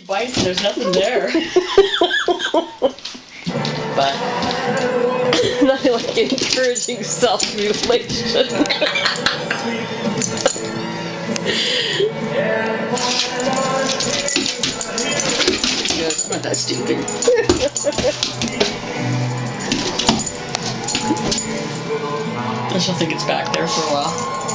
bites and there's nothing there. But nothing like encouraging self-mutilation. it's not that stupid. I still think it's back there for a while.